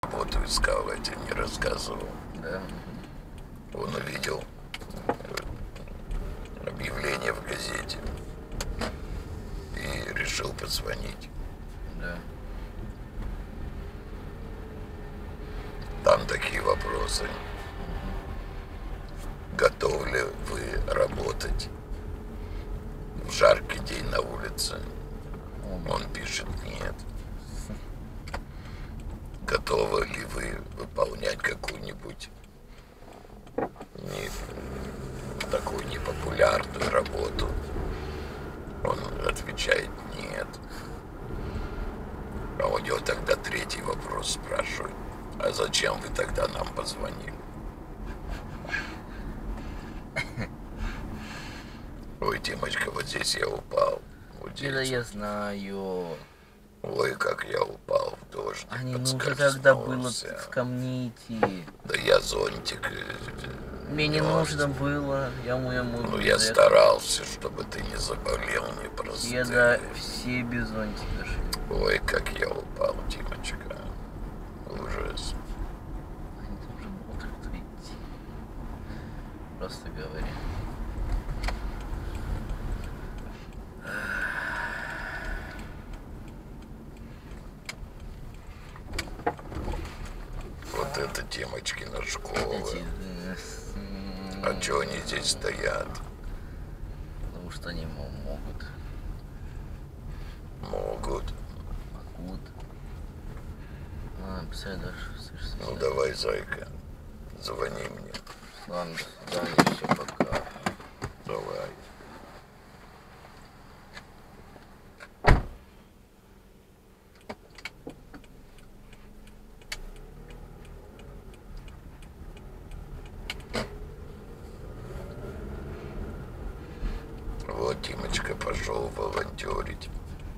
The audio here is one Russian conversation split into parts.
работу искал, я тебе не рассказывал. Да. Он увидел объявление в газете и решил позвонить. Да. Там такие вопросы. Готовы ли вы работать в жаркий день на улице? Он пишет нет. Готовы ли вы выполнять какую-нибудь такую непопулярную работу? Он отвечает нет. А у него тогда третий вопрос спрашивает. А зачем вы тогда нам позвонили? Ой, Димочка, вот здесь я упал. Вот здесь. Это я знаю. Ой, как я упал в дождь. А не нужно тогда было ко мне идти. Да я зонтик. Мне не нужно было. Ну я старался, чтобы ты не заболел, не простыл. Я да, все без зонтика шли. Ой, как я упал, Димочка. Ужас. Они тоже будут кто идти. Просто говори. Вот это Тимочкина школа. Эти, А чё они здесь стоят? потому что они могут. Могут. Могут. Представляешь, слышишь, Ну давай, зайка, звони мне. Ладно, до свидания, все, пока. Давай. Вот Тимочка пошел волонтерить.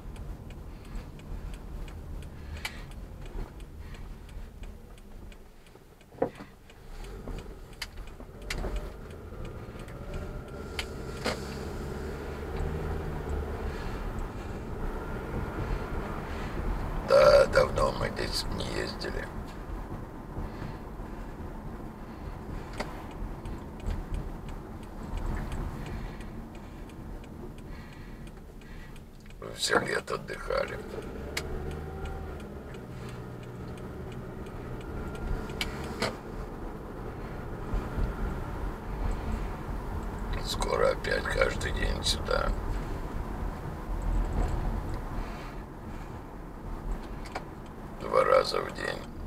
Да, давно мы здесь не ездили. Все лето отдыхали. Скоро опять каждый день сюда. 2 раза в день.